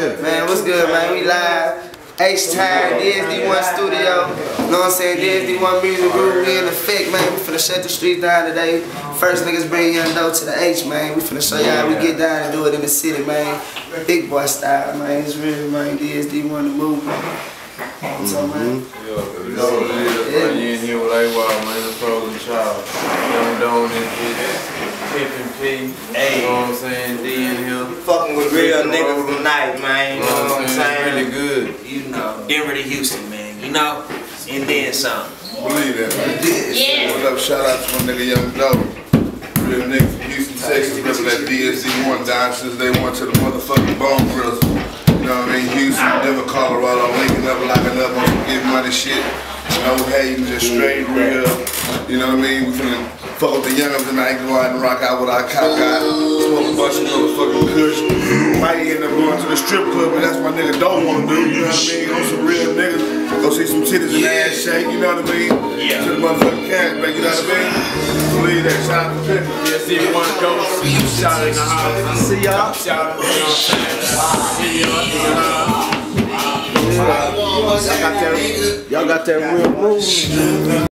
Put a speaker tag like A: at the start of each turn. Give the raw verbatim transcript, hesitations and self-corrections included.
A: Yeah.
B: Man, what's good, man? We live. H-Time, D S D one studio. Know what I'm saying? D S D one music group. We in effect, man. We finna shut the streets down today. First niggas bring young dope to the H, man. We finna show y'all how we get down and do it in the city, man. Big boy style, man. It's real, man. D S D one the movement. Mm-hmm. So, man.
C: Yeah, you know what it is, man. You in here with A Y, man. The frozen child. Young Don is Pip and P. Hey. You know what I'm saying? D in here.
D: Fucking with real niggas tonight, man. You know what I'm saying?
C: Really good.
D: You know, Denver to Houston, man. You know? And then some.
A: Believe that, man.
D: Yeah.
A: What up? Shout out to my nigga Young Dope. Real nigga from Houston, Texas. Reppin' that D S D one down since they went to the motherfucking Bone Brothers. You know what I mean? Houston, Denver, Colorado, linking up, locking up on some get money shit. No hating, just straight real. You know what I mean? We finna fuck with the youngins tonight, go out and rock out with our cop guy. Smoke a bunch of motherfucking kush. Might end up going to the strip club, but that's what my nigga don't wanna do. You know what I mean? On some real niggas. Go see some titties and ass shake, you know what I mean?
D: Yeah.
A: To the motherfucking cash back, you know what I mean? Believe that. Shout out to Pip.
C: D S D one goes. Shout in the house.
B: See y'all.
C: Shout out. You know what I'm saying? See y'all.
B: Y'all got that, y'all got that real movement.